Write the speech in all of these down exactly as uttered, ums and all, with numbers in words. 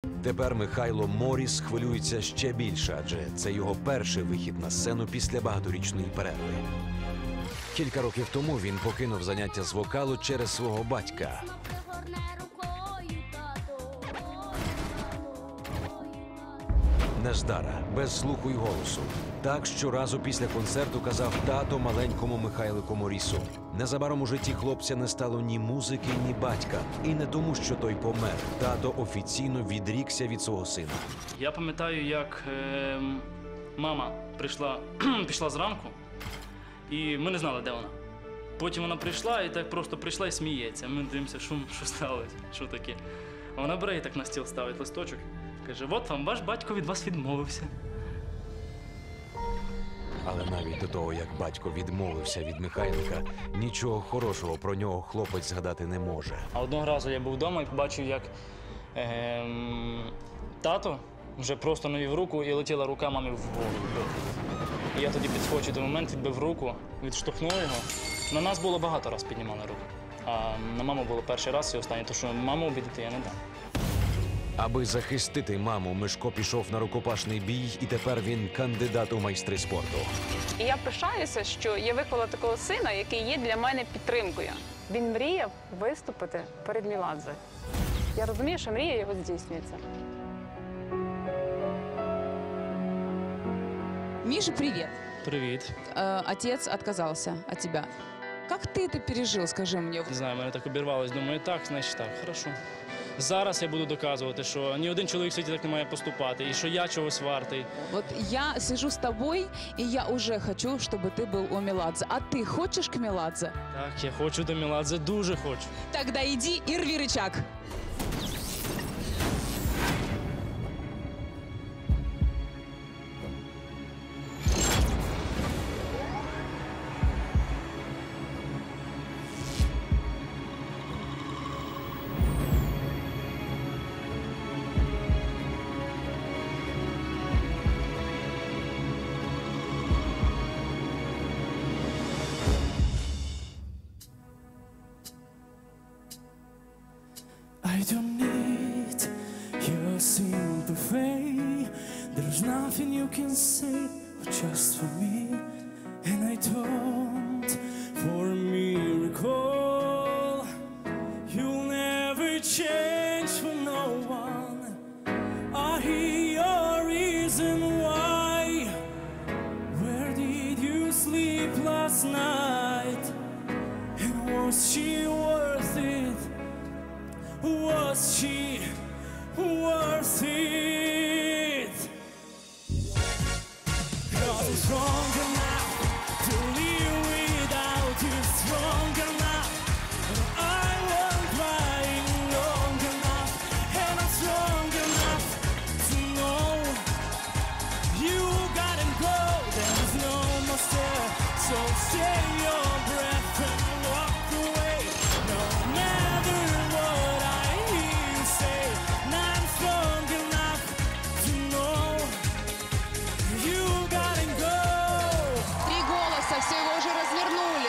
Тепер Михайло Моріс хвилюється ще більше, адже це його перший вихід на сцену після багаторічної перерви. Кілька років тому він покинув заняття з вокалу через свого батька. Нездара, без слуху й голосу. Так щоразу після концерту казав тато маленькому Михайлику Морісу. Незабаром у житті хлопця не стало ні музики, ні батька. І не тому, що той помер. Тато офіційно відрікся від свого сина. Я пам'ятаю, як е, мама прийшла, пішла зранку, і ми не знали, де вона. Потім вона прийшла і так просто прийшла і сміється. Ми дивимося, що, що сталося, що таке. А вона бере і так на стіл ставить листочок. Каже, от вам, ваш батько від вас відмовився. Але навіть до того, як батько відмовився від Михайлика, нічого хорошого про нього хлопець згадати не може. А одного разу я був вдома і побачив, як е, тато вже просто навів руку і летіла рука мамі в голову. І я тоді підскочив до момент, відбив руку, відштовхнув його. На нас було багато разів піднімали руку. А на маму було перший раз і останній, тому що маму обідати я не дам. Аби захистити маму, Мишко пішов на рукопашний бій, і тепер він кандидат у майстри спорту. І я пишаюся, що я виховала такого сина, який є для мене підтримкою. Він мріяв виступити перед Меладзе. Я розумію, що мрія його здійснюється. Миша, привет. Привіт. Э, отец отказался от тебя. Как ты это пережил, скажи мне? Не знаю, мене так обірвалось. Думаю, так, значить так, хорошо. Зараз я буду доказувати, що ні один чоловік в світі так не має поступати, і що я чогось вартий. Вот я сижу с тобой, и я уже хочу, чтобы ты был у Меладзе. А ты хочешь к Меладзе? Так, я хочу до Меладзе, дуже хочу. Тогда иди и рви рычаг. I don't need your sympathy. There's nothing you can say but just for me. And I don't for a miracle. You'll never change for no one. I hear your reason why. Where did you sleep last night? And was she worth it? Was she worth it? 'Cause I'm strong enough to live without you, strong enough. I won't cry long enough, and I'm strong enough to know you gotta go. There's no more stair, so stay your breath and walk away. No matter what I say, not strong enough to know you gotta go. Три голоса, все его уже развернули.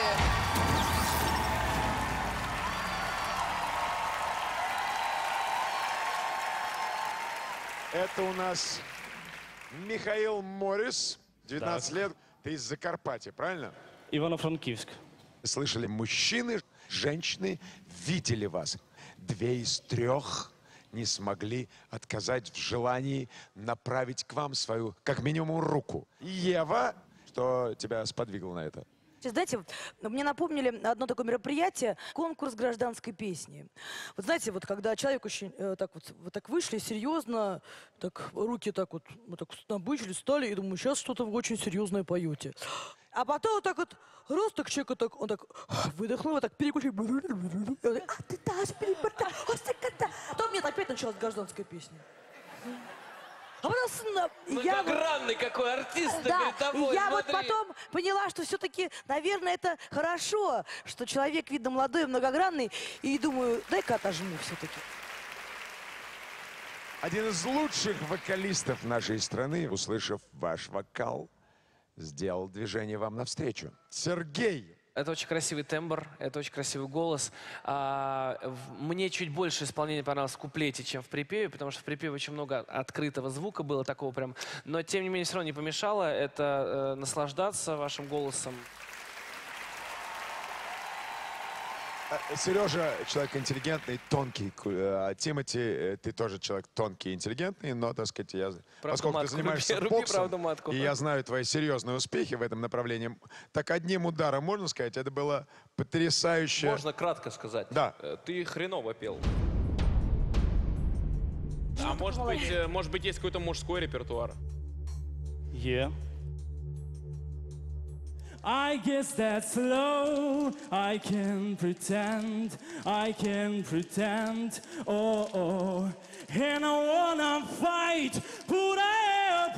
Это у нас Михаил Морис, девятнадцать лет. Ты из Закарпатья, правильно? Івано-Франківськ. Слышали, мужчины, женщины видели вас. Две из трех не смогли отказать в желании направить к вам свою, как минимум, руку. Ева, что тебя сподвигло на это? Знаете, мне напомнили одно такое мероприятие, конкурс гражданской песни. Вот знаете, вот когда человек очень э, так вот, вот так вышли, серьезно, так руки так вот, вот так набычили, стали, и думаю, сейчас что-то вы очень серьезное поете. А потом вот так вот, раз так человек вот так, он так выдохнул, вот так переключил. А ты даже переборта, потом мне опять началась гражданская песня. А потом, я Многогранный вот, какой артист, да, перед тобой, я смотри. вот потом поняла, что все-таки, наверное, это хорошо, что человек, видно, молодой, многогранный, и думаю, дай-ка отожму все-таки. Один из лучших вокалистов нашей страны, услышав ваш вокал, сделал движение вам навстречу. Сергей, Это очень красивый тембр, это очень красивый голос. А, в- мне чуть больше исполнение понравилось в куплете, чем в припеве, потому что в припеве очень много открытого звука было такого прям. Но тем не менее все равно не помешало это э, наслаждаться вашим голосом. Сережа человек интеллигентный, тонкий. Ку- а Тимати, э, ты тоже человек тонкий и интеллигентный, но, так сказать, я, поскольку ты матку, занимаешься руби- руби боксом, правду матку. и я знаю твои серьезные успехи в этом направлении, так одним ударом, можно сказать, это было потрясающе. Можно кратко сказать? Да. Э, Ты хреново пел. А может быть, э, может быть, есть какой-то мужской репертуар? Є. I guess that's low. I can pretend, I can pretend. Oh, oh. And I wanna fight, but I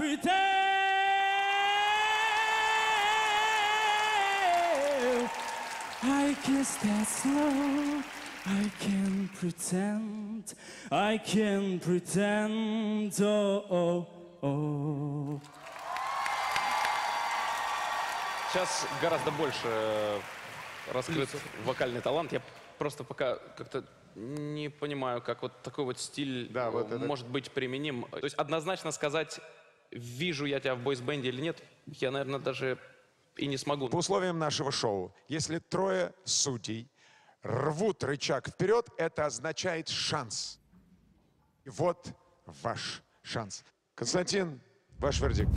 pretend. I guess that's low. I can pretend, I can pretend. Oh, oh, oh. Сейчас гораздо больше э, раскрыт вокальный талант. Я просто пока как-то не понимаю, как вот такой вот стиль Да, вот э, это- может быть применим. То есть однозначно сказать, вижу я тебя в бойсбенде или нет, я, наверное, даже и не смогу. По условиям нашего шоу, если трое судей рвут рычаг вперед, это означает шанс. И вот ваш шанс. Константин, ваш вердикт.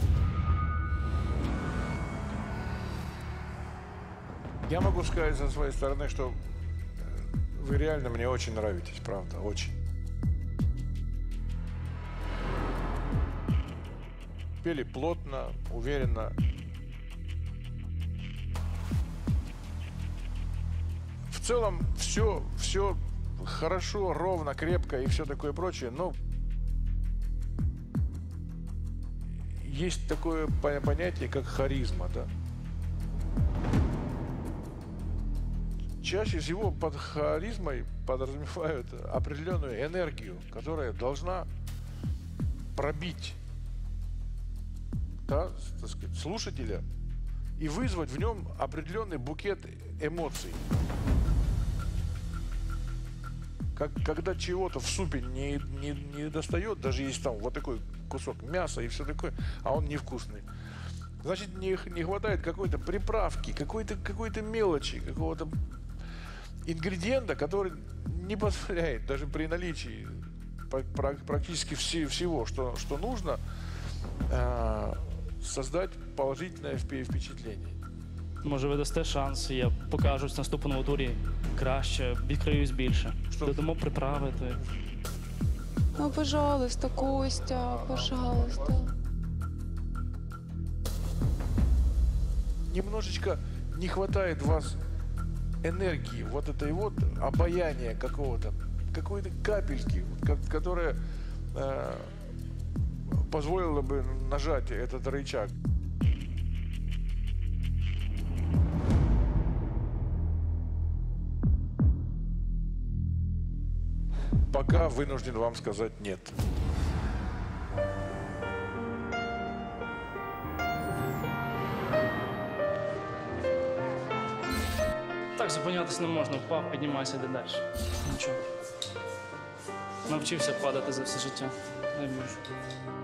Я могу сказать со своей стороны, что э, вы реально мне очень нравитесь, правда, очень. Пели плотно, уверенно. В целом все, все хорошо, ровно, крепко и все такое прочее, но есть такое по- понятие, как харизма, да? Чаще всего под харизмой подразумевают определенную энергию, которая должна пробить, да, так сказать, слушателя и вызвать в нем определенный букет эмоций. Как, когда чего-то в супе не, не, не достает, даже если там вот такой кусок мяса и все такое, а он невкусный, значит, не, не хватает какой-то приправки, какой-то какой-то мелочи, какого-то ингредиента, который не позволяет даже при наличии пра- пра- практически все- всего, что, что нужно, э, создать положительное впе- впечатление. Може, ви дасте шанс, і я покажусь в наступному турі краще, відкриюсь більше. Що? Додамо приправити. Ну, пожалуйста, Костя, пожалуйста. Немножечко не хватает вас энергии, вот этой вот обаяния какого-то, какой-то капельки, вот, ко- которая э, позволила бы нажать этот рычаг. Пока вынужден вам сказать нет. Так зупинятись не можна, впав, піднімайся, йди далі. Нічого. Навчився падати за все життя. Не вмію.